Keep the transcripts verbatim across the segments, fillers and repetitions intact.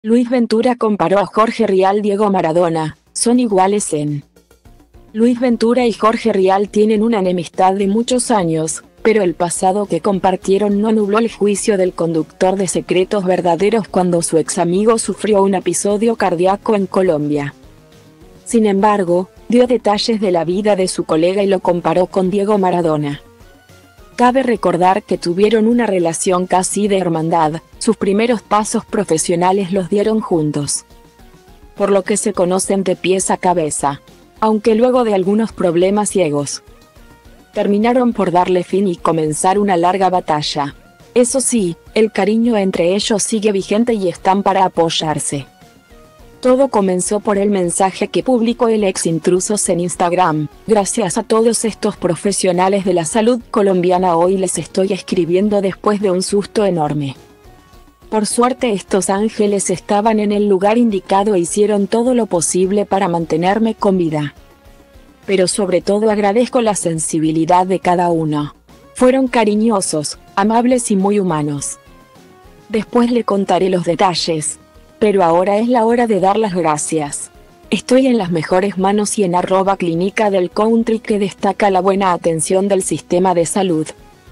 Luis Ventura comparó a Jorge Rial Diego Maradona, son iguales en. Luis Ventura y Jorge Rial tienen una enemistad de muchos años, pero el pasado que compartieron no nubló el juicio del conductor de Secretos Verdaderos cuando su ex amigo sufrió un episodio cardíaco en Colombia. Sin embargo, dio detalles de la vida de su colega y lo comparó con Diego Maradona. Cabe recordar que tuvieron una relación casi de hermandad, sus primeros pasos profesionales los dieron juntos. Por lo que se conocen de pies a cabeza. Aunque luego de algunos problemas ciegos, terminaron por darle fin y comenzar una larga batalla. Eso sí, el cariño entre ellos sigue vigente y están para apoyarse. Todo comenzó por el mensaje que publicó el ex Intrusos en Instagram: gracias a todos estos profesionales de la salud colombiana, hoy les estoy escribiendo después de un susto enorme. Por suerte estos ángeles estaban en el lugar indicado e hicieron todo lo posible para mantenerme con vida. Pero sobre todo agradezco la sensibilidad de cada uno. Fueron cariñosos, amables y muy humanos. Después le contaré los detalles. Pero ahora es la hora de dar las gracias. Estoy en las mejores manos y en arroba clínica del country, que destaca la buena atención del sistema de salud.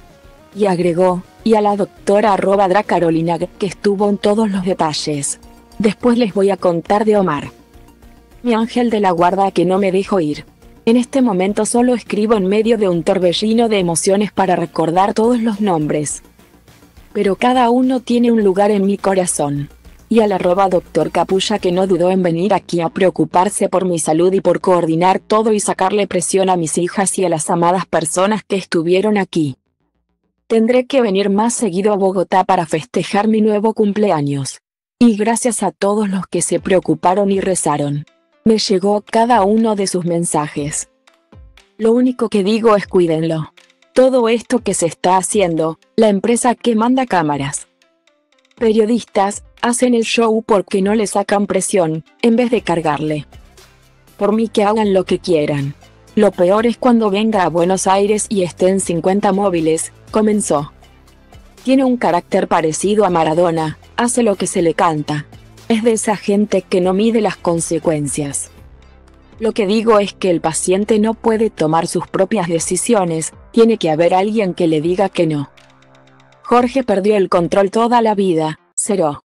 Y agregó, y a la doctora arroba Dracarolina, que estuvo en todos los detalles. Después les voy a contar de Omar, mi ángel de la guarda que no me dejó ir. En este momento solo escribo en medio de un torbellino de emociones para recordar todos los nombres. Pero cada uno tiene un lugar en mi corazón. Y al arroba doctor Capulla, que no dudó en venir aquí a preocuparse por mi salud y por coordinar todo y sacarle presión a mis hijas y a las amadas personas que estuvieron aquí. Tendré que venir más seguido a Bogotá para festejar mi nuevo cumpleaños. Y gracias a todos los que se preocuparon y rezaron. Me llegó cada uno de sus mensajes. Lo único que digo es cuídenlo. Todo esto que se está haciendo, la empresa que manda cámaras, periodistas, hacen el show porque no le sacan presión, en vez de cargarle. Por mí que hagan lo que quieran. Lo peor es cuando venga a Buenos Aires y estén cincuenta móviles, comenzó. Tiene un carácter parecido a Maradona, hace lo que se le canta. Es de esa gente que no mide las consecuencias. Lo que digo es que el paciente no puede tomar sus propias decisiones, tiene que haber alguien que le diga que no. Jorge perdió el control toda la vida, cero.